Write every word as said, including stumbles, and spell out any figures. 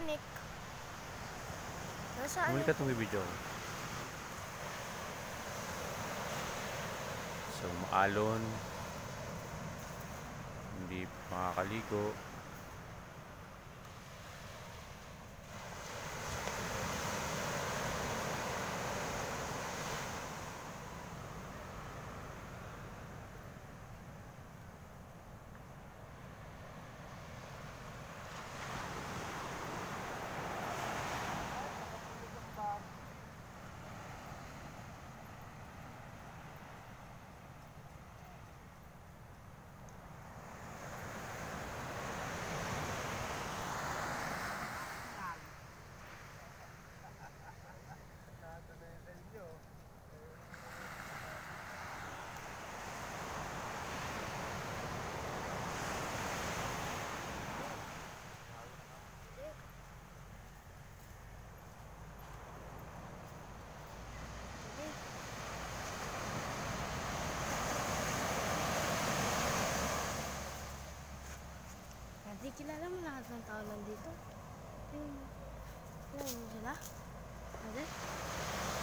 Nick. Nasaan? Muli ka itong video. So, maalon. Hindi makakaligo. Hindi kilala mo lahat ng tao nandito. Yung, yung sila. Ano?